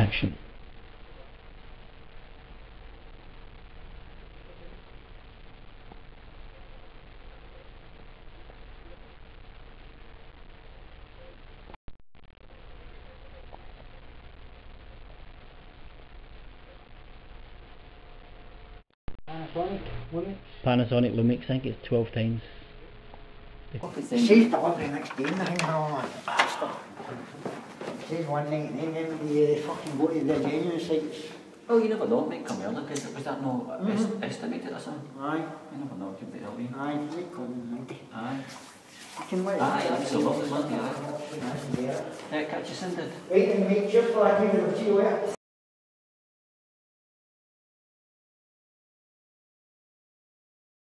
action. Panasonic Lumix, I think it's 12 times. She's delivering next day and everything, she's one night and then they fucking go to the genuine sites. Oh, you never know, it might come early, because was that no estimated or something? Aye. You never know, it could be early. Aye, it might come Monday. Aye. You can wait. Aye, absolutely, Monday, aye. Catch you soon, did. Wait and make sure for I give it to you.